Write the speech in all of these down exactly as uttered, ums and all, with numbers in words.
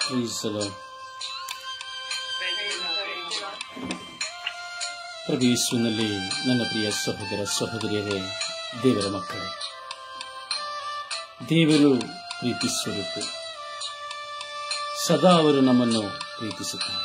ಶ್ರೀಸಲು ಪ್ರಭು ಯೇಸುವಿನಲ್ಲಿ ನನ್ನ ಪ್ರಿಯ ಸಹೋದರ ಸಹೋದರಿಯರೇ, ದೇವರ ಮಕ್ಕಳೇ, ದೇವರು ಪ್ರೀತಿ ಸ್ವರೂಪಿ. ಸದಾ ಅವರು ನಮ್ಮನ್ನು ಪ್ರೀತಿಸುತ್ತಾರೆ.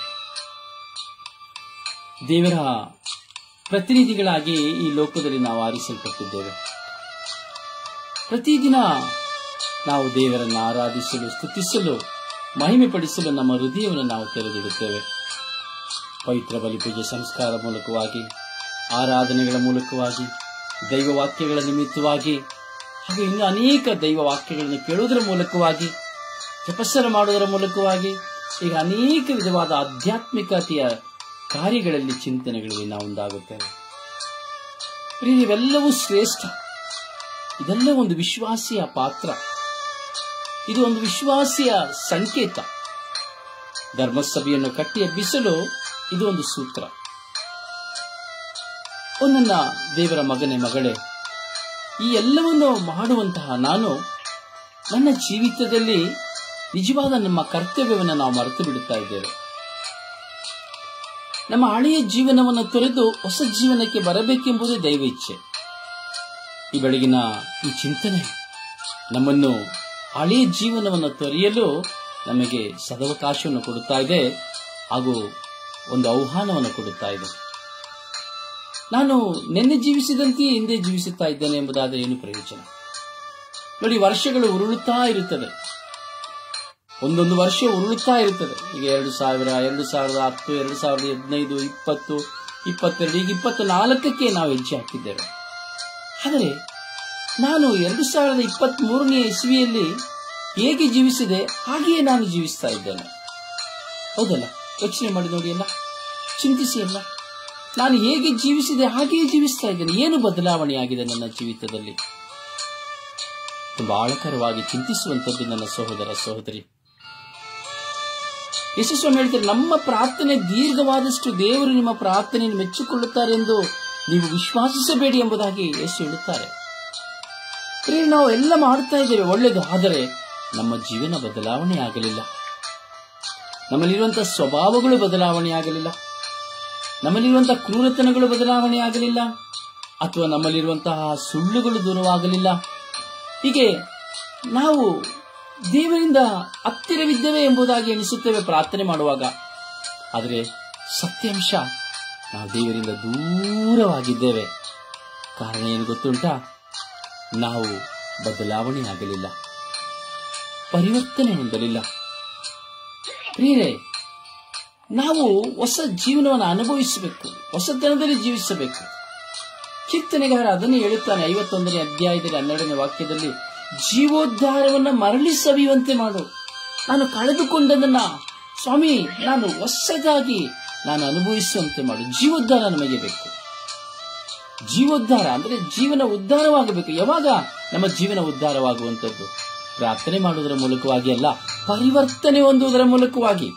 ದೇವರ ಪ್ರತಿನಿಧಿಗಳಾಗಿ ಈ ಲೋಕದಲ್ಲಿ ನಾವು ಆರಿಸಲ್ಪಟ್ಟಿದ್ದೇವೆ. ಪ್ರತಿದಿನ ನಾವು ದೇವರನ್ನು ಆರಾಧಿಸಲು, ಸ್ತುತಿಸಲು, ಮಹಿಮೆ ಪಡಿಸಲು ನಮ್ಮ ಹೃದಯವನ್ನು ನಾವು ತೆರೆದಿಡುತ್ತೇವೆ. ಪವಿತ್ರ ಬಲಿಪೂಜೆ ಸಂಸ್ಕಾರ ಮೂಲಕವಾಗಿ, ಆರಾಧನೆಗಳ ಮೂಲಕವಾಗಿ, ದೈವವಾಕ್ಯಗಳ ನಿಮಿತ್ತವಾಗಿ, ಹಾಗೂ ಇನ್ನು ಅನೇಕ ದೈವ ವಾಕ್ಯಗಳನ್ನು ಕೇಳುವುದರ ಮೂಲಕವಾಗಿ, ತಪಸ್ಸನ್ನು ಮಾಡುವುದರ ಮೂಲಕವಾಗಿ, ಈಗ ಅನೇಕ ವಿಧವಾದ ಆಧ್ಯಾತ್ಮಿಕತೆಯ ಕಾರ್ಯಗಳಲ್ಲಿ ಚಿಂತನೆಗಳಲ್ಲಿ ನಾವು ಒಂದಾಗುತ್ತೇವೆ. ಇವೆಲ್ಲವೂ ಶ್ರೇಷ್ಠ. ಇದೆಲ್ಲ ಒಂದು ವಿಶ್ವಾಸಿಯ ಪಾತ್ರ. ಇದು ಒಂದು ವಿಶ್ವಾಸಿಯ ಸಂಕೇತ. ಧರ್ಮಸಭೆಯನ್ನು ಕಟ್ಟಿ ಎಬ್ಬಿಸಲು ಇದು ಒಂದು ಸೂತ್ರ. ನನ್ನ ದೇವರ ಮಗನೇ, ಮಗಳೇ, ಈ ಎಲ್ಲವನ್ನು ಮಾಡುವಂತಹ ನಾನು ನನ್ನ ಜೀವಿತದಲ್ಲಿ ನಿಜವಾದ ನಮ್ಮ ಕರ್ತವ್ಯವನ್ನು ನಾವು ಮರೆತು ಬಿಡುತ್ತಾ ಇದ್ದೇವೆ. ನಮ್ಮ ಹಳೆಯ ಜೀವನವನ್ನು ತೊರೆದು ಹೊಸ ಜೀವನಕ್ಕೆ ಬರಬೇಕೆಂಬುದೇ ದೈವ ಇಚ್ಛೆ. ಈ ಬೆಳಗಿನ ಈ ಚಿಂತನೆ ನಮ್ಮನ್ನು ಹಳೆಯ ಜೀವನವನ್ನು ತೊರೆಯಲು ನಮಗೆ ಸದವಕಾಶವನ್ನು ಕೊಡುತ್ತಾ ಇದೆ, ಹಾಗೂ ಒಂದು ಆಹ್ವಾನವನ್ನು ಕೊಡುತ್ತಾ ಇದೆ. ನಾನು ನಿನ್ನೆ ಜೀವಿಸಿದಂತೆಯೇ ಹಿಂದೆ ಜೀವಿಸುತ್ತಾ ಇದ್ದೇನೆ ಎಂಬುದಾದರೆ ಏನು ಪ್ರಯೋಜನ? ನೋಡಿ, ವರ್ಷಗಳು ಉರುಳುತ್ತಾ ಇರುತ್ತದೆ. ಒಂದೊಂದು ವರ್ಷ ಉರುಳುತ್ತಾ ಇರುತ್ತದೆ. ಈಗ ಎರಡು ಸಾವಿರ ಎರಡು ಸಾವಿರದ ಹತ್ತು ಎರಡು ಸಾವಿರದ ಹದಿನೈದು ಇಪ್ಪತ್ತು ಇಪ್ಪತ್ತೆರಡು ಈಗ ಇಪ್ಪತ್ತ ನಾಲ್ಕಕ್ಕೆ ನಾವು ಹೆಜ್ಜೆ ಹಾಕಿದ್ದೇವೆ. ಆದರೆ ನಾನು ಎರಡು ಸಾವಿರದ ಇಪ್ಪತ್ತ್ ಮೂರನೇ ಇಸ್ವಿಯಲ್ಲಿ ಹೇಗೆ ಜೀವಿಸಿದೆ ಹಾಗೆಯೇ ನಾನು ಜೀವಿಸ್ತಾ ಇದ್ದೇನೆ. ಹೌದಲ್ಲ? ಯೋಚನೆ ಮಾಡಿ ನೋಡಿ, ಅಲ್ಲ, ಚಿಂತಿಸಿ ಅಲ್ಲ. ನಾನು ಹೇಗೆ ಜೀವಿಸಿದೆ ಹಾಗೆಯೇ ಜೀವಿಸ್ತಾ ಇದ್ದೇನೆ. ಏನು ಬದಲಾವಣೆಯಾಗಿದೆ ನನ್ನ ಜೀವಿತದಲ್ಲಿ? ತುಂಬಾ ಆಳಕರವಾಗಿ ಚಿಂತಿಸುವಂಥದ್ದು ನನ್ನ ಸಹೋದರ ಸಹೋದರಿ. ಯೇಸು ಸ್ವಾಮಿ ಹೇಳ್ತಾರೆ, ನಮ್ಮ ಪ್ರಾರ್ಥನೆ ದೀರ್ಘವಾದಷ್ಟು ದೇವರು ನಿಮ್ಮ ಪ್ರಾರ್ಥನೆಯನ್ನು ಮೆಚ್ಚಿಕೊಳ್ಳುತ್ತಾರೆ ಎಂದು ನೀವು ವಿಶ್ವಾಸಿಸಬೇಡಿ ಎಂಬುದಾಗಿ ಯೇಸು ಹೇಳುತ್ತಾರೆ. ನಾವು ಎಲ್ಲ ಮಾಡ್ತಾ ಇದ್ದೇವೆ ಒಳ್ಳೆಯದು, ಆದರೆ ನಮ್ಮ ಜೀವನ ಬದಲಾವಣೆ ಆಗಲಿಲ್ಲ. ನಮ್ಮಲ್ಲಿರುವಂತಹ ಸ್ವಭಾವಗಳು ಬದಲಾವಣೆ ಆಗಲಿಲ್ಲ. ನಮ್ಮಲ್ಲಿರುವಂತಹ ಕ್ರೂರತನಗಳು ಬದಲಾವಣೆ ಆಗಲಿಲ್ಲ, ಅಥವಾ ನಮ್ಮಲ್ಲಿರುವಂತಹ ಸುಳ್ಳುಗಳು ದೂರವಾಗಲಿಲ್ಲ. ಹೀಗೆ ನಾವು ದೇವರಿಂದ ಹತ್ತಿರವಿದ್ದೇವೆ ಎಂಬುದಾಗಿ ಎಣಿಸುತ್ತೇವೆ ಪ್ರಾರ್ಥನೆ ಮಾಡುವಾಗ. ಆದರೆ ಸತ್ಯಾಂಶ, ನಾವು ದೇವರಿಂದ ದೂರವಾಗಿದ್ದೇವೆ. ಕಾರಣ ಏನು ಗೊತ್ತುಂಟಾ? ನಾವು ಬದಲಾವಣೆ ಆಗಲಿಲ್ಲ, ಪರಿವರ್ತನೆ ಹೊಂದಲಿಲ್ಲ. ಪ್ರಿಯರೇ, ನಾವು ಹೊಸ ಜೀವನವನ್ನು ಅನುಭವಿಸಬೇಕು, ಹೊಸತನದಲ್ಲಿ ಜೀವಿಸಬೇಕು. ಕೀರ್ತನೆಗಾರ ಅದನ್ನೇ ಹೇಳುತ್ತಾನೆ ಐವತ್ತೊಂದನೇ ಅಧ್ಯಾಯದಲ್ಲಿ ಹನ್ನೆರಡನೇ ವಾಕ್ಯದಲ್ಲಿ, ಜೀವೋದ್ಧಾರವನ್ನು ಮರಳಿ ಸವಿಯುವಂತೆ ಮಾಡು. ನಾನು ಕಳೆದುಕೊಂಡದನ್ನ ಸ್ವಾಮಿ ನಾನು ಹೊಸದಾಗಿ ನಾನು ಅನುಭವಿಸುವಂತೆ ಮಾಡು. ಜೀವೋದ್ಧಾರ ನಮಗೆ ಬೇಕು. ಜೀವೋದ್ಧಾರ ಅಂದ್ರೆ ಜೀವನ ಉದ್ಧಾರವಾಗಬೇಕು. ಯಾವಾಗ ನಮ್ಮ ಜೀವನ ಉದ್ಧಾರವಾಗುವಂಥದ್ದು? ಪ್ರಾರ್ಥನೆ ಮಾಡುವುದರ ಮೂಲಕವಾಗಿ ಅಲ್ಲ, ಪರಿವರ್ತನೆ ಹೊಂದುವುದರ ಮೂಲಕವಾಗಿ.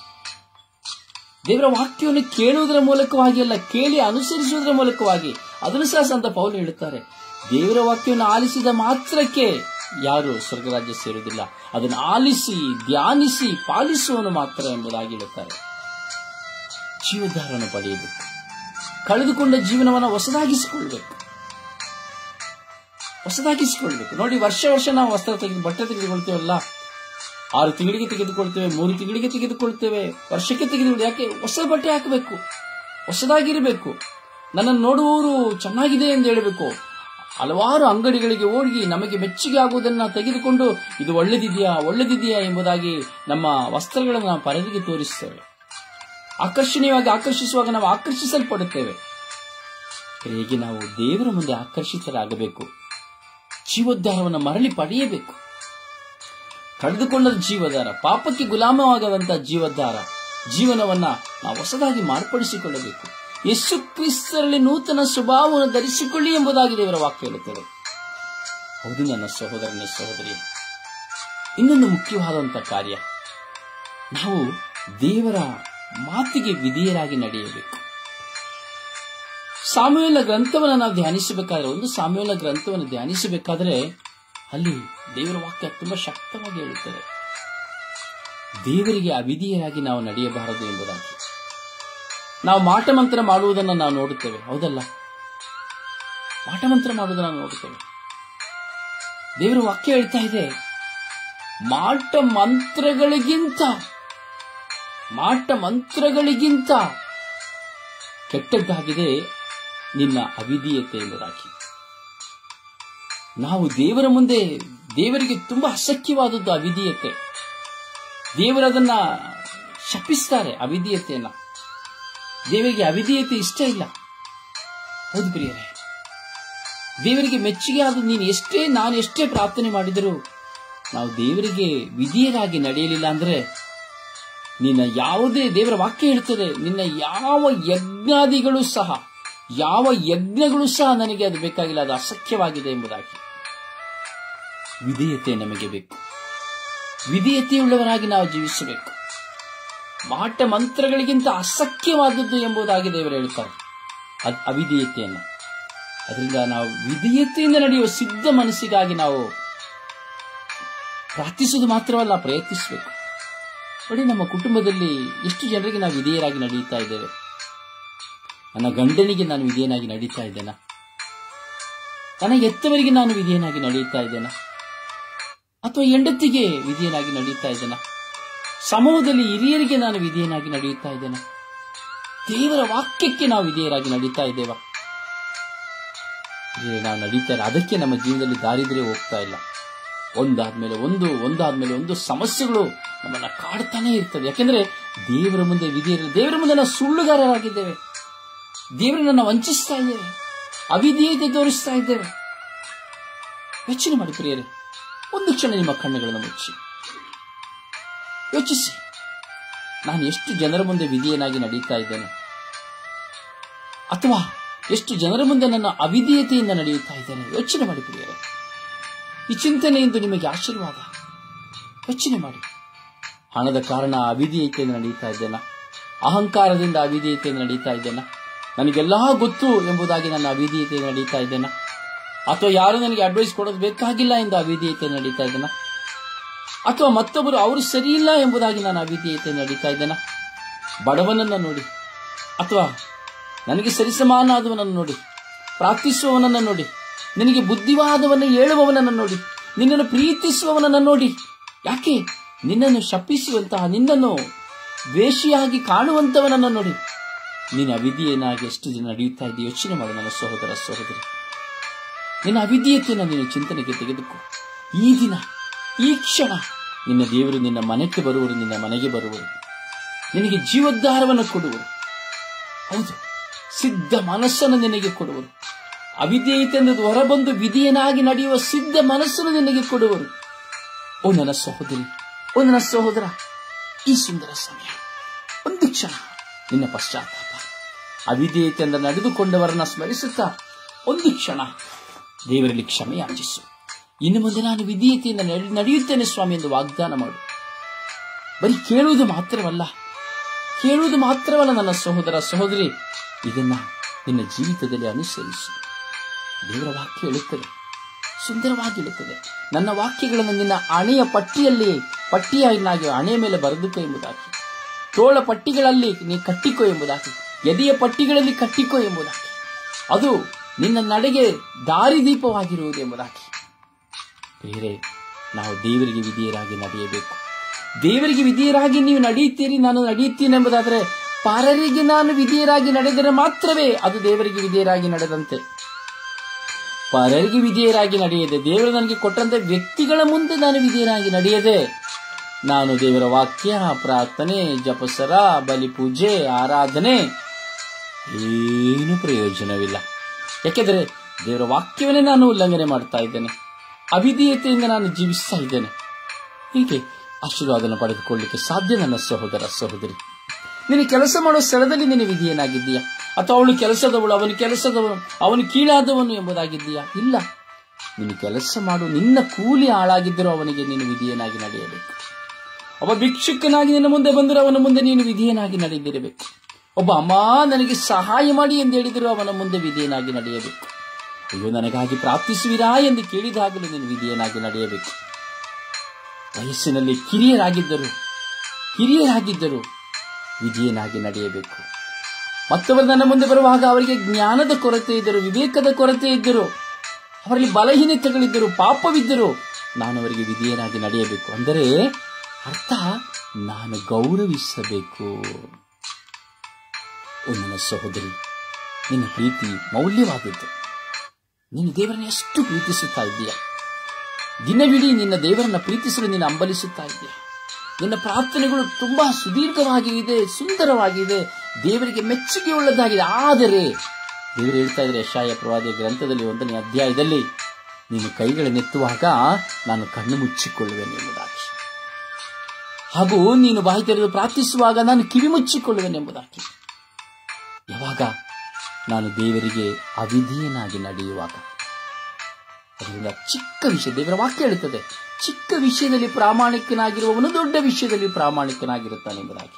ದೇವರ ವಾಕ್ಯವನ್ನು ಕೇಳುವುದರ ಮೂಲಕವಾಗಿ ಅಲ್ಲ, ಕೇಳಿ ಅನುಸರಿಸುವುದರ ಮೂಲಕವಾಗಿ. ಅದನ್ನು ಸಹ ಸಂತ ಪೌಲ್ ಹೇಳುತ್ತಾರೆ, ದೇವರ ವಾಕ್ಯವನ್ನು ಆಲಿಸಿದ ಮಾತ್ರಕ್ಕೆ ಯಾರು ಸ್ವರ್ಗರಾಜ್ಯ ಸೇರುವುದಿಲ್ಲ, ಅದನ್ನು ಆಲಿಸಿ ಧ್ಯಾನಿಸಿ ಪಾಲಿಸುವನು ಮಾತ್ರ ಎಂಬುದಾಗಿ ಹೇಳುತ್ತಾರೆ. ಜೀವೋದ್ಧಾರವನ್ನು ಪಡೆಯಬೇಕು. ಕಳೆದುಕೊಂಡ ಜೀವನವನ್ನು ಹೊಸದಾಗಿಸಿಕೊಳ್ಬೇಕು ಹೊಸದಾಗಿಸಿಕೊಳ್ಬೇಕು ನೋಡಿ, ವರ್ಷ ವರ್ಷ ನಾವು ವಸ್ತ್ರ ತೆಗೆದು ಬಟ್ಟೆ ತೆಗೆದುಕೊಳ್ತೇವಲ್ಲ, ಆರು ತಿಂಗಳಿಗೆ ತೆಗೆದುಕೊಳ್ತೇವೆ, ಮೂರು ತಿಂಗಳಿಗೆ ತೆಗೆದುಕೊಳ್ತೇವೆ, ವರ್ಷಕ್ಕೆ ತೆಗೆದುಕೊಳ್ಳಿ. ಯಾಕೆ? ಹೊಸ ಬಟ್ಟೆ ಹಾಕಬೇಕು, ಹೊಸದಾಗಿರಬೇಕು. ನನ್ನನ್ನು ನೋಡುವವರು ಚೆನ್ನಾಗಿದೆ ಎಂದು ಹೇಳಬೇಕು. ಹಲವಾರು ಅಂಗಡಿಗಳಿಗೆ ಹೋಗಿ ನಮಗೆ ಮೆಚ್ಚುಗೆ ಆಗುವುದನ್ನು ತೆಗೆದುಕೊಂಡು ಇದು ಒಳ್ಳೆದಿದೆಯಾ ಒಳ್ಳೆದಿದೆಯಾ ಎಂಬುದಾಗಿ ನಮ್ಮ ವಸ್ತ್ರಗಳನ್ನು ನಾವು ಪರದಿಗೆ ತೋರಿಸ್ತೇವೆ. ಆಕರ್ಷಣೀಯವಾಗಿ ಆಕರ್ಷಿಸುವಾಗ ನಾವು ಆಕರ್ಷಿಸಲ್ಪಡುತ್ತೇವೆ. ಹೇಗೆ ನಾವು ದೇವರ ಮುಂದೆ ಆಕರ್ಷಿತರಾಗಬೇಕು, ಜೀವೋದ್ಧಾರವನ್ನು ಮರಳಿ ಪಡೆಯಬೇಕು. ಕಳೆದುಕೊಂಡ ಜೀವೋದ್ಧಾರ, ಪಾಪಕ್ಕೆ ಗುಲಾಮವಾಗದಂತಹ ಜೀವೋದ್ಧಾರ, ಜೀವನವನ್ನ ನಾವು ಹೊಸದಾಗಿ ಮಾರ್ಪಡಿಸಿಕೊಳ್ಳಬೇಕು. ಯೇಸು ಕ್ರಿಸ್ತರಲ್ಲಿ ನೂತನ ಸ್ವಭಾವವನ್ನು ಧರಿಸಿಕೊಳ್ಳಿ ಎಂಬುದಾಗಿ ದೇವರ ವಾಕ್ಯ ಹೇಳುತ್ತದೆ. ಹೌದು ನನ್ನ ಸಹೋದರನೇ ಸಹೋದರಿ, ಇನ್ನೊಂದು ಮುಖ್ಯವಾದಂತಹ ಕಾರ್ಯ, ನಾವು ದೇವರ ಮಾತಿಗೆ ವಿಧೇಯರಾಗಿ ನಡೆಯಬೇಕು. ಸಾಮುವೇಲನ ಗ್ರಂಥವನ್ನು ನಾವು ಧ್ಯಾನಿಸಬೇಕಾದ್ರೆ, ಒಂದು ಸಾಮುವೇಲನ ಗ್ರಂಥವನ್ನು ಧ್ಯಾನಿಸಬೇಕಾದ್ರೆ ಅಲ್ಲಿ ದೇವರ ವಾಕ್ಯ ತುಂಬಾ ಶಕ್ತವಾಗಿ ಹೇಳುತ್ತದೆ. ದೇವರಿಗೆ ಅವಿಧೇಯರಾಗಿ ನಾವು ನಡೆಯಬಾರದು ಎಂಬುದಾಗಿ. ನಾವು ಮಾಟಮಂತ್ರ ಮಾಡುವುದನ್ನು ನಾವು ನೋಡುತ್ತೇವೆ, ಹೌದಲ್ಲ? ಮಾಟಮಂತ್ರ ಮಾಡುವುದನ್ನು ನಾವು ನೋಡುತ್ತೇವೆ. ದೇವರ ವಾಕ್ಯ ಹೇಳ್ತಾ ಇದೆ, ಮಾಟ ಮಂತ್ರಗಳಿಗಿಂತ ಮಾಟ ಮಂತ್ರಗಳಿಗಿಂತ ಕೆಟ್ಟದ್ದಾಗಿದೆ ನಿನ್ನ ಅವಿಧೇಯತೆ ಎಂಬುದಾಗಿ. ನಾವು ದೇವರ ಮುಂದೆ, ದೇವರಿಗೆ ತುಂಬಾ ಅಸಖ್ಯವಾದದ್ದು ಅವಿಧೇಯತೆ. ದೇವರದನ್ನ ಶಪಿಸ್ತಾರೆ, ಅವಿಧೇಯತೆಯನ್ನ. ದೇವರಿಗೆ ಅವಿಧೇಯತೆ ಇಷ್ಟ ಇಲ್ಲ. ಹೌದು ಪ್ರಿಯರೇ, ದೇವರಿಗೆ ಮೆಚ್ಚುಗೆ ಆದ ನೀನು ಎಷ್ಟೇ ನಾನು ಎಷ್ಟೇ ಪ್ರಾರ್ಥನೆ ಮಾಡಿದರೂ ನಾವು ದೇವರಿಗೆ ವಿಧೇಯರಾಗಿ ನಡೆಯಲಿಲ್ಲ ಅಂದ್ರೆ, ನಿನ್ನ ಯಾವುದೇ, ದೇವರ ವಾಕ್ಯ ಹೇಳ್ತದೆ, ನಿನ್ನ ಯಾವ ಯಜ್ಞಾದಿಗಳು ಸಹ ಯಾವ ಯಜ್ಞಗಳು ಸಹ ನನಗೆ ಅದು ಬೇಕಾಗಿಲ್ಲ, ಅದು ಅಸಖ್ಯವಾಗಿದೆ ಎಂಬುದಾಗಿ. ವಿಧೇಯತೆ ನಮಗೆ ಬೇಕು. ವಿಧೇಯತೆಯುಳ್ಳವರಾಗಿ ನಾವು ಜೀವಿಸಬೇಕು. ಮಾಟ ಮಂತ್ರಗಳಿಗಿಂತ ಅಸಖ್ಯವಾದದ್ದು ಎಂಬುದಾಗಿ ದೇವರು ಹೇಳ್ತಾರೆ ಅದು ಅವಿಧೇಯತೆಯನ್ನು. ಅದರಿಂದ ನಾವು ವಿಧೇಯತೆಯಿಂದ ನಡೆಯುವ ಸಿದ್ಧ ಮನಸ್ಸಿಗಾಗಿ ನಾವು ಪ್ರಾರ್ಥಿಸುವುದು ಮಾತ್ರವಲ್ಲ, ಪ್ರಯತ್ನಿಸಬೇಕು. ನೋಡಿ, ನಮ್ಮ ಕುಟುಂಬದಲ್ಲಿ ಎಷ್ಟು ಜನರಿಗೆ ನಾವು ವಿಧೇಯರಾಗಿ ನಡೆಯುತ್ತಾ ಇದ್ದೇವೆ? ನನ್ನ ಗಂಡನಿಗೆ ನಾನು ವಿಧೇಯನಾಗಿ ನಡೀತಾ ಇದ್ದೇನಾ? ನನ್ನ ಎತ್ತವರಿಗೆ ನಾನು ವಿಧೇಯನಾಗಿ ನಡೆಯುತ್ತಾ ಇದ್ದೇನಾ? ಅಥವಾ ಹೆಂಡತಿಗೆ ವಿಧೇಯನಾಗಿ ನಡೆಯುತ್ತಾ ಇದ್ದೇನಾ? ಸಮೂಹದಲ್ಲಿ ಹಿರಿಯರಿಗೆ ನಾನು ವಿಧೇಯನಾಗಿ ನಡೆಯುತ್ತಾ ಇದ್ದೇನಾ? ದೇವರ ವಾಕ್ಯಕ್ಕೆ ನಾವು ವಿಧೇಯರಾಗಿ ನಡೀತಾ ಇದ್ದೇವಾ? ನಾವು ನಡೀತಾ ಇಲ್ಲ. ಅದಕ್ಕೆ ನಮ್ಮ ಜೀವನದಲ್ಲಿ ದಾರಿದ್ರ್ಯ ಹೋಗ್ತಾ ಇಲ್ಲ. ಒಂದಾದ್ಮೇಲೆ ಒಂದು ಒಂದಾದ್ಮೇಲೆ ಒಂದು ಸಮಸ್ಯೆಗಳು ನಮ್ಮನ್ನ ಕಾಡ್ತಾನೆ ಇರ್ತದೆ. ಯಾಕೆಂದ್ರೆ ದೇವರ ಮುಂದೆ ವಿಧೇಯರು, ದೇವರ ಮುಂದೆ ನಾವು ಸುಳ್ಳುಗಾರರಾಗಿದ್ದೇವೆ. ದೇವರನ್ನ ವಂಚಿಸ್ತಾ ಇದ್ದೇವೆ, ಅವಿಧೇಯತೆ ತೋರಿಸ್ತಾ ಇದ್ದೇವೆ. ಯೋಚನೆ ಮಾಡಿ ಪ್ರಿಯರೇ, ಒಂದು ಕ್ಷಣ ನಿಮ್ಮ ಕಣ್ಣುಗಳನ್ನು ಮುಚ್ಚಿ ಯೋಚಿಸಿ, ನಾನು ಎಷ್ಟು ಜನರ ಮುಂದೆ ವಿಧೇಯನಾಗಿ ನಡೆಯುತ್ತಾ ಇದ್ದೇನೆ, ಅಥವಾ ಎಷ್ಟು ಜನರ ಮುಂದೆ ನನ್ನ ಅವಿಧೇಯತೆಯಿಂದ ನಡೆಯುತ್ತಾ ಇದ್ದೇನೆ? ಯೋಚನೆ ಮಾಡಿ ಪ್ರಿಯರೇ. ಈ ಚಿಂತನೆಯಿಂದ ನಿಮಗೆ ಆಶೀರ್ವಾದ. ಯೋಚನೆ ಮಾಡಿ. ಹಣದ ಕಾರಣ ಅವಿಧೇಯತೆಯಿಂದ ನಡೆಯುತ್ತಾ ಇದ್ದೇನಾ? ಅಹಂಕಾರದಿಂದ ಅವಿಧೇಯತೆಯಿಂದ ನಡೆಯುತ್ತಾ ಇದ್ದೇನಾ? ನನಗೆಲ್ಲಾ ಗೊತ್ತು ಎಂಬುದಾಗಿ ನನ್ನ ಅವಿಧೇಯತೆಯಿಂದ ನಡೆಯುತ್ತಾ ಇದ್ದೇನಾ? ಅಥವಾ ಯಾರು ನನಗೆ ಅಡ್ವೈಸ್ ಕೊಡೋದು ಬೇಕಾಗಿಲ್ಲ ಎಂದು ಅವಿಧೇಯತೆಯಿಂದ ನಡೀತಾ ಇದ್ದೇನಾ? ಅಥವಾ ಮತ್ತೊಬ್ಬರು ಅವರು ಸರಿಯಿಲ್ಲ ಎಂಬುದಾಗಿ ನಾನು ಅವಿಧೇಯತೆಯಿಂದ ನಡೀತಾ ಇದ್ದೇನಾ? ಬಡವನನ್ನ ನೋಡಿ, ಅಥವಾ ನನಗೆ ಸರಿಸಮಾನಾದವನನ್ನು ನೋಡಿ, ಪ್ರಾರ್ಥಿಸುವವನನ್ನು ನೋಡಿ, ನಿನಗೆ ಬುದ್ಧಿವಾದವನ್ನು ಹೇಳುವವನನ್ನು ನೋಡಿ, ನಿನ್ನನ್ನು ಪ್ರೀತಿಸುವವನನ್ನು ನೋಡಿ, ಯಾಕೆ ನಿನ್ನನ್ನು ಶಪಿಸುವಂತಹ, ನಿನ್ನನ್ನು ದ್ವೇಷಿಯಾಗಿ ಕಾಣುವಂತವನನ್ನು ನೋಡಿ ನೀನು ಅವಿಧೇಯನಾಗಿ ಎಷ್ಟು ದಿನ ನಡೆಯುತ್ತಾ ಇದ್ದೀಯ? ಯೋಚನೆ ಮಾಡು ನನ್ನ ಸಹೋದರ ಸಹೋದರಿ. ನಿನ್ನ ಅವಿಧೇಯತೆಯನ್ನು ನೀನು ಚಿಂತನೆಗೆ ತೆಗೆದುಕೋ. ಈ ದಿನ, ಈ ಕ್ಷಣ ನಿನ್ನ ದೇವರು ನಿನ್ನ ಮನೆಗೆ ಬರುವರು, ನಿನ್ನ ಮನೆಗೆ ಬರುವರು, ನಿನಗೆ ಜೀವೋದ್ಧಾರವನ್ನು ಕೊಡುವರು. ಹೌದು, ಸಿದ್ಧ ಮನಸ್ಸನ್ನು ನಿನಗೆ ಕೊಡುವರು. ಅವಿಧೇಯತೆಯಿಂದ ಹೊರಬಂದು ವಿಧೇಯನಾಗಿ ನಡೆಯುವ ಸಿದ್ಧ ಮನಸ್ಸನ್ನು ನಿನಗೆ ಕೊಡುವರು. ಓ ನನ್ನ ಸಹೋದರಿ, ಓ ನನ್ನ ಸಹೋದರ, ಈ ಸುಂದರ ಸಮಯ, ಒಂದು ಕ್ಷಣ ನಿನ್ನ ಪಶ್ಚಾತ್ತಾಪ, ಅವಿಧೇಯತೆಯಿಂದ ನಡೆದುಕೊಂಡವರನ್ನ ಸ್ಮರಿಸುತ್ತಾ ಒಂದು ಕ್ಷಣ ದೇವರಲ್ಲಿ ಕ್ಷಮೆ ಯಾಚಿಸು. ಇನ್ನು ಮುಂದೆ ನಾನು ವಿಧೇಯತೆಯಿಂದ ನಡೆಯುತ್ತೇನೆ ಸ್ವಾಮಿ ಎಂದು ವಾಗ್ದಾನ ಮಾಡು. ಬರೀ ಕೇಳುವುದು ಮಾತ್ರವಲ್ಲ, ಕೇಳುವುದು ಮಾತ್ರವಲ್ಲ ನನ್ನ ಸಹೋದರ ಸಹೋದರಿ, ಇದನ್ನ ನಿನ್ನ ಜೀವಿತದಲ್ಲಿ ಅನುಸರಿಸು. ದೇವರ ವಾಕ್ಯ ಹೇಳುತ್ತದೆ, ಸುಂದರವಾಗಿ ಹೇಳುತ್ತದೆ, ನನ್ನ ವಾಕ್ಯಗಳನ್ನು ನಿನ್ನ ಹಣೆಯ ಪಟ್ಟಿಯಲ್ಲಿ ಪಟ್ಟಿಯನ್ನಾಗಿ ಹಣೆಯ ಮೇಲೆ ಬರೆದುಕೋ ಎಂಬುದಾಗಿ, ತೋಳ ಪಟ್ಟಿಗಳಲ್ಲಿ ನೀ ಕಟ್ಟಿಕೋ ಎಂಬುದಾಗಿ, ಎದೆಯ ಪಟ್ಟಿಗಳಲ್ಲಿ ಕಟ್ಟಿಕೋ ಎಂಬುದಾಗಿ, ಅದು ನಿನ್ನ ನಡೆಗೆ ದಾರಿದೀಪವಾಗಿರುವುದು ಎಂಬುದಾಗಿ. ಬೇರೆ ನಾವು ದೇವರಿಗೆ ವಿಧೇಯರಾಗಿ ನಡೆಯಬೇಕು. ದೇವರಿಗೆ ವಿಧೇಯರಾಗಿ ನೀವು ನಡೆಯುತ್ತೀರಿ, ನಾನು ನಡೆಯುತ್ತೀನಿ ಎಂಬುದಾದರೆ, ಪರರಿಗೆ ನಾನು ವಿಧೇಯರಾಗಿ ನಡೆದರೆ ಮಾತ್ರವೇ ಅದು ದೇವರಿಗೆ ವಿಧೇಯರಾಗಿ ನಡೆದಂತೆ. ಪರರಿಗೆ ವಿಧೇಯರಾಗಿ ನಡೆಯದೆ, ದೇವರು ನನಗೆ ಕೊಟ್ಟಂತೆ ವ್ಯಕ್ತಿಗಳ ಮುಂದೆ ನಾನು ವಿಧೇಯರಾಗಿ ನಡೆಯದೆ, ನಾನು ದೇವರ ವಾಕ್ಯ, ಪ್ರಾರ್ಥನೆ, ಜಪಸರ, ಬಲಿಪೂಜೆ, ಆರಾಧನೆ ಏನು ಪ್ರಯೋಜನವಿಲ್ಲ. ಯಾಕೆಂದರೆ ದೇವರ ವಾಕ್ಯವನ್ನೇ ನಾನು ಉಲ್ಲಂಘನೆ ಮಾಡ್ತಾ ಇದ್ದೇನೆ, ಅವಿಧೇಯತೆಯಿಂದ ನಾನು ಜೀವಿಸ್ತಾ ಇದ್ದೇನೆ. ಹೀಗೆ ಆಶೀರ್ವಾದನ ಪಡೆದುಕೊಳ್ಳಲಿಕ್ಕೆ ಸಾಧ್ಯ ನನ್ನ ಸಹೋದರ ಸಹೋದರಿ. ನೀನು ಕೆಲಸ ಮಾಡೋ ಸ್ಥಳದಲ್ಲಿ ನೀನು ವಿಧೇಯನಾಗಿದ್ದೀಯಾ? ಅಥವಾ ಅವಳು ಕೆಲಸದವಳು, ಅವನು ಕೆಲಸದವನು, ಅವನು ಕೀಳಾದವನು ಎಂಬುದಾಗಿದ್ದೀಯಾ? ಇಲ್ಲ. ನೀನು ಕೆಲಸ ಮಾಡು, ನಿನ್ನ ಕೂಲಿ ಹಾಳಾಗಿದ್ದರೂ ಅವನಿಗೆ ನೀನು ವಿಧೇಯನಾಗಿ ನಡೆಯಬೇಕು. ಒಬ್ಬ ಭಿಕ್ಷುಕನಾಗಿ ನಿನ್ನ ಮುಂದೆ ಬಂದರೂ ಅವನ ಮುಂದೆ ನೀನು ವಿಧೇಯನಾಗಿ ನಡೆದಿರಬೇಕು. ಒಬ್ಬ ಅಮ್ಮ ನನಗೆ ಸಹಾಯ ಮಾಡಿ ಎಂದು ಹೇಳಿದರೂ ಅವನ ಮುಂದೆ ವಿಧೇಯನಾಗಿ ನಡೆಯಬೇಕು. ಅಯ್ಯೋ ನನಗಾಗಿ ಪ್ರಾರ್ಥಿಸುವಿರಾ ಎಂದು ಕೇಳಿದಾಗಲೂ ನೀನು ವಿಧೇಯನಾಗಿ ನಡೆಯಬೇಕು. ವಯಸ್ಸಿನಲ್ಲಿ ಕಿರಿಯರಾಗಿದ್ದರು ಹಿರಿಯರಾಗಿದ್ದರು ವಿಧಿಯನಾಗಿ ನಡೆಯಬೇಕು. ಮತ್ತವರು ನನ್ನ ಮುಂದೆ ಬರುವಾಗ ಅವರಿಗೆ ಜ್ಞಾನದ ಕೊರತೆ ಇದ್ದರು, ವಿವೇಕದ ಕೊರತೆ ಇದ್ದರು, ಅವರಲ್ಲಿ ಬಲಹೀನತೆಗಳಿದ್ದರು, ಪಾಪವಿದ್ದರು. ನಾನು ಅವರಿಗೆ ವಿಧಿಯನಾಗಿ ನಡೆಯಬೇಕು. ಅಂದರೆ ಅರ್ಥ ನಾನು ಗೌರವಿಸಬೇಕು. ಓ ನನ್ನ ಸಹೋದರಿ, ನಿನ್ನ ಪ್ರೀತಿ ಮೌಲ್ಯವಾದದ್ದು. ನಿನ್ನ ದೇವರನ್ನು ಎಷ್ಟು ಪ್ರೀತಿಸುತ್ತಾ ಇದ್ದೀಯಾ? ದಿನವಿಡೀ ನಿನ್ನ ದೇವರನ್ನ ಪ್ರೀತಿಸಲು ನೀನು ಹಂಬಲಿಸುತ್ತಾ ಇದ್ದೀಯಾ? ನಿನ್ನ ಪ್ರಾರ್ಥನೆಗಳು ತುಂಬಾ ಸುದೀರ್ಘವಾಗಿದೆ, ಸುಂದರವಾಗಿದೆ, ದೇವರಿಗೆ ಮೆಚ್ಚುಗೆ ಉಳ್ಳದಾಗಿದೆ. ಆದರೆ ದೇವರು ಹೇಳ್ತಾ ಇದ್ದಾರೆ ಯೆಶಾಯ ಪ್ರವಾದಿಯ ಗ್ರಂಥದಲ್ಲಿ ಒಂದನೇ ಅಧ್ಯಾಯದಲ್ಲಿ, ನೀನು ಕೈಗಳನ್ನೆತ್ತುವಾಗ ನಾನು ಕಣ್ಣು ಮುಚ್ಚಿಕೊಳ್ಳುವೆನು ಎಂಬುದಾಗಿ, ಹಾಗೂ ನೀನು ಬಾಯಿ ತೆರೆದು ಪ್ರಾರ್ಥಿಸುವಾಗ ನಾನು ಕಿವಿ ಮುಚ್ಚಿಕೊಳ್ಳುವೆನೆಂಬುದಾಗಿ. ಯಾವಾಗ? ನಾನು ದೇವರಿಗೆ ಅವಿಧೇಯನಾಗಿ ನಡೆಯುವಾಗ. ಅದರಿಂದ ಚಿಕ್ಕ ವಿಷಯ, ದೇವರ ವಾಕ್ಯ ಹೇಳುತ್ತದೆ, ಚಿಕ್ಕ ವಿಷಯದಲ್ಲಿ ಪ್ರಾಮಾಣಿಕನಾಗಿರುವವನು ದೊಡ್ಡ ವಿಷಯದಲ್ಲಿ ಪ್ರಾಮಾಣಿಕನಾಗಿರುತ್ತಾನೆ ಎಂಬುದಾಗಿ.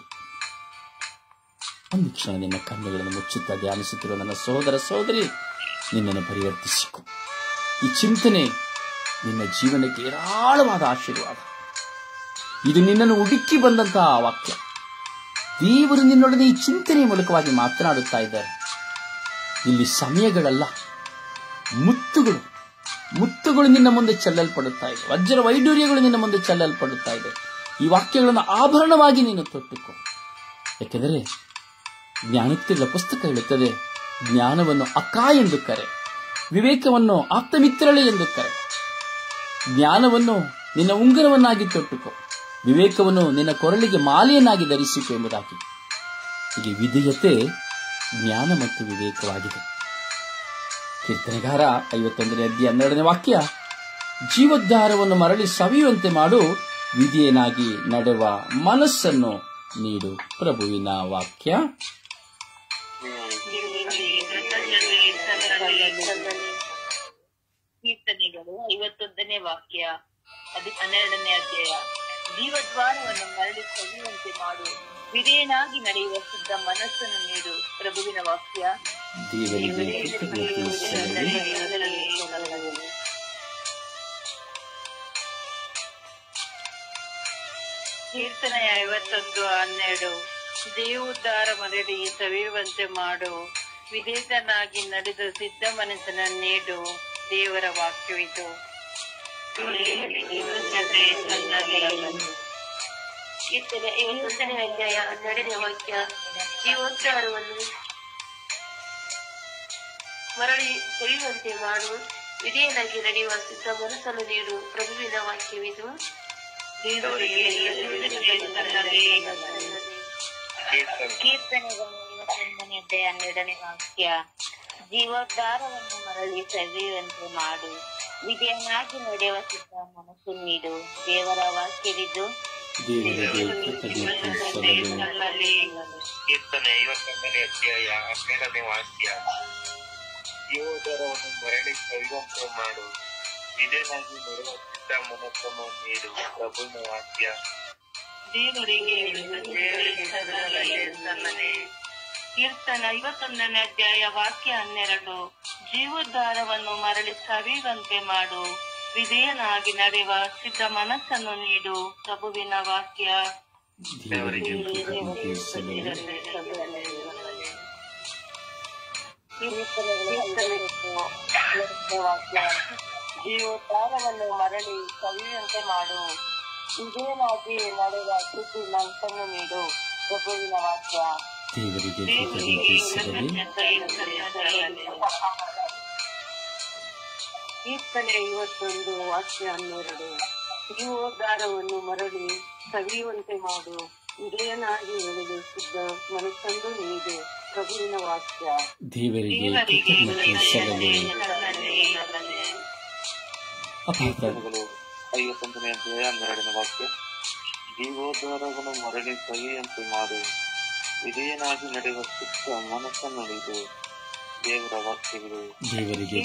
ಒಂದು ಕ್ಷಣ ನಿನ್ನ ಕಣ್ಣುಗಳನ್ನು ಮುಚ್ಚುತ್ತಾ ಧ್ಯಾನಿಸುತ್ತಿರುವ ನನ್ನ ಸಹೋದರ ಸಹೋದರಿ, ನಿನ್ನನ್ನು ಪರಿವರ್ತಿಸಿಕೊ. ಈ ಚಿಂತನೆ ನಿನ್ನ ಜೀವನಕ್ಕೆ ಏರಾಳವಾದ ಆಶೀರ್ವಾದ. ಇದು ನಿನ್ನನ್ನು ಹುಡುಕಿ ಬಂದಂತಹ ವಾಕ್ಯ. ದೇವರು ನಿನ್ನೊಡನೆ ಈ ಚಿಂತನೆಯ ಮೂಲಕವಾಗಿ ಮಾತನಾಡುತ್ತಾ ಇದ್ದಾರೆ. ಇಲ್ಲಿ ಸಮಯಗಳಲ್ಲ, ಮುತ್ತುಗಳು ಮುತ್ತುಗಳು ನಿನ್ನ ಮುಂದೆ ಚೆಲ್ಲಲ್ಪಡುತ್ತಾ ಇದೆ. ವಜ್ರ ವೈಡೂರ್ಯಗಳು ನಿನ್ನ ಮುಂದೆ ಚೆಲ್ಲಲ್ಪಡುತ್ತಾ ಇದೆ. ಈ ವಾಕ್ಯಗಳನ್ನು ಆಭರಣವಾಗಿ ನೀನು ತೊಟ್ಟುಕೋ. ಯಾಕೆಂದರೆ ಜ್ಞಾನೋಕ್ತಿಗಳ ಪುಸ್ತಕ ಹೇಳುತ್ತದೆ, ಜ್ಞಾನವನ್ನು ಅಕ್ಕ ಎಂದು ಕರೆ, ವಿವೇಕವನ್ನು ಆಪ್ತಮಿತ್ರಳೆ ಎಂದು ಕರೆ. ಜ್ಞಾನವನ್ನು ನಿನ್ನ ಉಂಗುರವನ್ನಾಗಿ ತೊಟ್ಟುಕೋ, ವಿವೇಕವನ್ನು ನಿನ್ನ ಕೊರಳಿಗೆ ಮಾಲೆಯನ್ನಾಗಿ ಧರಿಸಿಕೊ ಎಂಬುದಾಗಿ. ಹೀಗೆ ವಿಧೇಯತೆ ಜ್ಞಾನ ಮತ್ತು ವಿವೇಕವಾಗಿದೆ. ಕೀರ್ತನೆಗಾರ ಐವತ್ತೊಂದನೇ ಅಧ್ಯಾಯ ಹನ್ನೆರಡನೇ ವಾಕ್ಯ, ಜೀವೋದ್ಧಾರವನ್ನು ಮರಳಿ ಸವಿಯುವಂತೆ ಮಾಡು, ವಿಧಿಯನಾಗಿ ನಡೆವ ಮನಸ್ಸನ್ನು ನೀಡು. ಪ್ರಭುವಿನ ವಾಕ್ಯ. ಕೀರ್ತನೆಗಳು ಐವತ್ತೊಂದನೇ ವಾಕ್ಯ, ಅದು ಹನ್ನೆರಡನೇ ಅಧ್ಯಾಯ. ಜೀವದ್ವಾರವನ್ನು ಮರಳಿ ಸವಿಯುವಂತೆ ಮಾಡು, ವಿಧೇಯನಾಗಿ ನಡೆಯುವ ಶುದ್ಧ ಮನಸ್ಸನ್ನು ನೀಡು. ಪ್ರಭುವಿನ ವಾಕ್ಯ. ಕೀರ್ತನೆ ಐವತ್ತೊಂದು ಹನ್ನೆರಡು. ಜೀವೋದ್ಧಾರ ಮರಳಿ ಸವಿಯುವಂತೆ ಮಾಡು, ವಿಧೇಯನಾಗಿ ನಡೆದ ಸಿದ್ಧ ಮನಸ್ಸನ್ನು ನೀಡು. ದೇವರ ವಾಕ್ಯವಿದು. ಕೀರ್ತನೆ ಐವತ್ತೊಂದನೇ ಅಧ್ಯಾಯ ಹನ್ನೆರಡನೇ ವಾಕ್ಯ, ಜೀವೋದ್ಧಾರವನ್ನು ಮರಳಿ ಸವಿಯುವಂತೆ ಮಾಡು, ವಿಧೇಯನಾಗಿ ನಡೆಯುವ ಸಿದ್ಧ ಮನಸ್ಸನ್ನು ನೀಡು. ಪ್ರಭುವಿನ ವಾಕ್ಯವಿದು. ಕೀರ್ತನೆಗಳು ಐವತ್ತೊಂದನೇ ಅಧ್ಯಾಯ ಹನ್ನೆರಡನೇ ವಾಕ್ಯ, ಜೀವೋದ್ಧಾರವನ್ನು ಮರಳಿ ಸವಿಯುವಂತೆ ಮಾಡು, ವಿಧೇಯನಾಗಿ ನಡೆಯುವ ಸಿದ್ಧ ಮನಸ್ಸು ನೀಡು. ದೇವರ ವಾಕ್ಯವಿದ್ದು. ಕೀರ್ತನೆ ಐವತ್ತೊಂದನೇ ಅಧ್ಯಾಯ ಹನ್ನೆರಡನೇ ವಾಕ್ಯ, ಜೀವೋದ್ಧಾರವನ್ನು ಮರಳಿ ಸವಿಯುವಂತೆ ಮಾಡು, ವಿಧೇಯನಾಗಿ ನಡೆಯುವ ಸಿದ್ಧ ಮನಸ್ಸನ್ನು ನೀಡು. ಪ್ರಭುವಿನ ವಾಕ್ಯ. ದೇವರಿಗೆ ಕೀರ್ತನೆ ಐವತ್ತೊಂದನೇ ಅಧ್ಯಾಯ ವಾಕ್ಯ ಹನ್ನೆರಡು. ಜೀವೋದ್ಧಾರವನ್ನು ಮರಳಿ ಸವಿಯುವಂತೆ ಮಾಡು, ವಿಧೇಯನಾಗಿ ನಡೆಯುವ ಸಿದ್ಧ ಮನಸ್ಸನ್ನು ನೀಡು. ಪ್ರಭುವಿನ ವಾಕ್ಯ. ಜೀವೋದ್ಧಾರವನ್ನು ಮರಳಿ ಸವಿಯುವಂತೆ ಮಾಡು, ವಿಧೇಯನಾಗಿ ನಡೆಯುವ ಸಿದ್ಧ ಮನಸ್ಸನ್ನು ನೀಡು. ಪ್ರಭುವಿನ ವಾಕ್ಯ. ಕೀರ್ತನೆ ಐವತ್ತೊಂದು ವಾಕ್ಯ ಹನ್ನೆರಡು. ಜೀವೋದ್ಧಾರವನ್ನು ಮರಳಿ ಸವಿಯುವಂತೆ ಮಾಡು, ವಿಧೇಯನಾಗಿ ನಡೆದು ಸಿದ್ಧ ಮನಸ್ಸನ್ನು ನೀಡು. ಪ್ರಭುವಿನ ವಾಕ್ಯ. ದೇವರಿಗೆ ಐವತ್ತೊಂದನೇ ಅಧ್ಯಾಯ ಹನ್ನೆರಡನೇ ವಾಕ್ಯ, ಜೀವೋದ್ಧಾರವನ್ನು ಮರಳಿ ಸವಿಯುವಂತೆ ಮಾಡು, ವಿಧೇಯನಾಗಿ ನಡೆಯುವ ಸಿದ್ಧ ಮನಸ್ಸನ್ನು ನೀಡು. ದೇವರ ವಾಕ್ಯಗಳು. ದೇವರಿಗೆ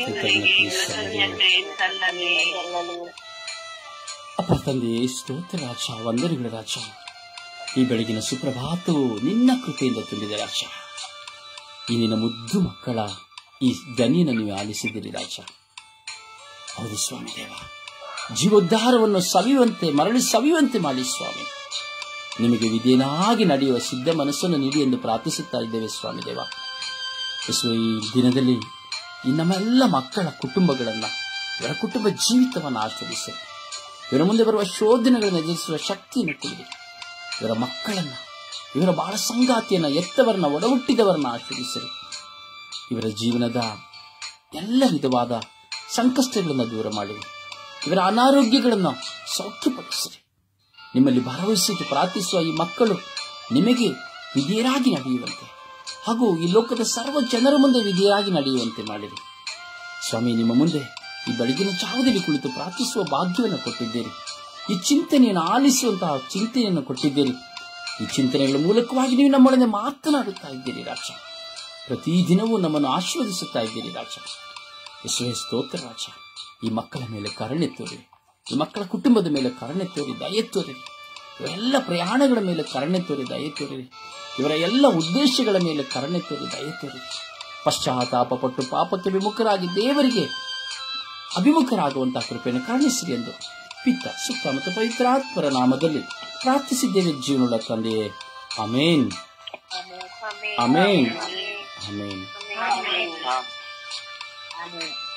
ಅಪ್ಪ ತಂದೆ, ಸ್ತೋತ್ರ ರಾಜ, ವಂದನೆಗಳು ರಾಜ. ಈ ಬೆಳಗಿನ ಸುಪ್ರಭಾತವು ನಿನ್ನ ಕೃಪೆಯಿಂದ ತುಂಬಿದೆ ರಾಜ. ಈ ನಿನ್ನ ಮುದ್ದು ಮಕ್ಕಳ ಈ ದನಿಯನ್ನು ನೀವು ಆಲಿಸಿದಿರಿ ರಾಜ. ಹೌದು ಸ್ವಾಮಿ ದೇವ, ಜೀವೋದ್ಧಾರವನ್ನು ಸವಿಯುವಂತೆ ಮರಳಿ ಸವಿಯುವಂತೆ ಮಾಡಿ ಸ್ವಾಮಿ. ನಿಮಗೆ ವಿಧೇಯನಾಗಿ ನಡೆಯುವ ಸಿದ್ಧ ಮನಸ್ಸನ್ನು ನೀಡಿ ಎಂದು ಪ್ರಾರ್ಥಿಸುತ್ತಾ ಇದ್ದೇವೆ ಸ್ವಾಮಿ ದೇವ. ಯೇಸುವೆ, ಈ ದಿನದಲ್ಲಿ ಈ ನಮ್ಮೆಲ್ಲ ಮಕ್ಕಳ ಕುಟುಂಬಗಳನ್ನು, ಇವರ ಕುಟುಂಬ ಜೀವಿತವನ್ನು ಆಶೀರ್ವದಿಸಿ, ಇವರ ಮುಂದೆ ಬರುವ ಶೋಧನೆಗಳನ್ನು ಎದುರಿಸುವ ಶಕ್ತಿಯನ್ನು ಕೊಡಿ. ಇವರ ಮಕ್ಕಳನ್ನು, ಇವರ ಬಾಳ ಸಂಗಾತಿಯನ್ನು, ಎತ್ತವರನ್ನ, ಒಡಹುಟ್ಟಿದವರನ್ನ ಆಶೀರ್ವದಿಸಿರಿ. ಇವರ ಜೀವನದ ಎಲ್ಲ ವಿಧವಾದ ಸಂಕಷ್ಟಗಳನ್ನು ದೂರ ಮಾಡಿರಿ. ಇವರ ಅನಾರೋಗ್ಯಗಳನ್ನು ಸೌಖ್ಯಪಡಿಸಿರಿ. ನಿಮ್ಮಲ್ಲಿ ಭರವಸೆಯಿಟ್ಟು ಪ್ರಾರ್ಥಿಸುವ ಈ ಮಕ್ಕಳು ನಿಮಗೆ ವಿಧೇಯರಾಗಿ ನಡೆಯುವಂತೆ ಹಾಗೂ ಈ ಲೋಕದ ಸರ್ವ ಜನರ ಮುಂದೆ ವಿಧೇಯರಾಗಿ ನಡೆಯುವಂತೆ ಮಾಡಿರಿ ಸ್ವಾಮಿ. ನಿಮ್ಮ ಮುಂದೆ ಈ ಬೆಳಗಿನ ಜಾವದಲ್ಲಿ ಕುಳಿತು ಪ್ರಾರ್ಥಿಸುವ ಭಾಗ್ಯವನ್ನು ಕೊಟ್ಟಿದ್ದೀರಿ. ಈ ಚಿಂತನೆಯನ್ನು ಆಲಿಸುವಂತಹ ಚಿಂತನೆಯನ್ನು ಕೊಟ್ಟಿದ್ದೀರಿ. ಈ ಚಿಂತನೆಗಳ ಮೂಲಕವಾಗಿ ನೀವು ನಮ್ಮೊಡನೆ ಮಾತನಾಡುತ್ತಾ ಇದ್ದೀರಿ ರಾಜ. ಪ್ರತಿದಿನವೂ ನಮ್ಮನ್ನು ಆಶೀರ್ವದಿಸುತ್ತಾ ಇದ್ದೀರಿ ರಾಜ. ಯೇಸುವೇ, ಸ್ತೋತ್ರ ರಾಜ. ಈ ಮಕ್ಕಳ ಮೇಲೆ ಕರುಣೆ ತೋರಿರಿ. ಈ ಮಕ್ಕಳ ಕುಟುಂಬದ ಮೇಲೆ ಕರುಣೆ ತೋರಿ ದಯೆ ತೋರಿರಿ. ಇವರೆಲ್ಲ ಪ್ರಯಾಣಗಳ ಮೇಲೆ ಕರುಣೆ ತೋರಿ ದಯೆ ತೋರಿರಿ. ಇವರ ಎಲ್ಲ ಉದ್ದೇಶಗಳ ಮೇಲೆ ಕರುಣೆ ತೋರಿ ದಯೆ ತೋರಿರಿ. ಪಶ್ಚಾತ್ತಾಪ ಪಟ್ಟು ಪಾಪಕ್ಕೆ ವಿಮುಖರಾಗಿ ದೇವರಿಗೆ ಅಭಿಮುಖರಾಗುವಂತಹ ಕೃಪೆಯನ್ನು ಕಾಣಿಸಿರಿ ಎಂದು ಪಿತ, ಸುತ್ತ ಮತ್ತು ಪವಿತ್ರಾತ್ಮರ ನಾಮದಲ್ಲಿ ಪ್ರಾರ್ಥಿಸಿದ್ದೇವೆ ಜೀವನದ ತಂದೆಯೇ. ಆಮೇನ್, ಆಮೇನ್, ಆಮೇನ್. ಆಮೆನ್.